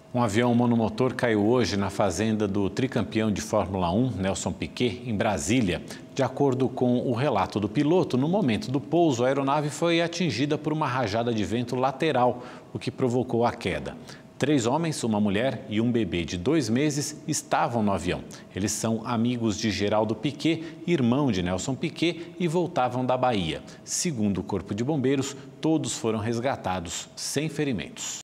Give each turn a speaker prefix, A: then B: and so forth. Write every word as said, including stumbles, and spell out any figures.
A: Um avião monomotor caiu hoje na fazenda do tricampeão de Fórmula um, Nelson Piquet, em Brasília. De acordo com o relato do piloto, no momento do pouso, a aeronave foi atingida por uma rajada de vento lateral, o que provocou a queda. Três homens, uma mulher e um bebê de dois meses estavam no avião. Eles são amigos de Geraldo Piquet, irmão de Nelson Piquet, e voltavam da Bahia. Segundo o Corpo de Bombeiros, todos foram resgatados sem ferimentos.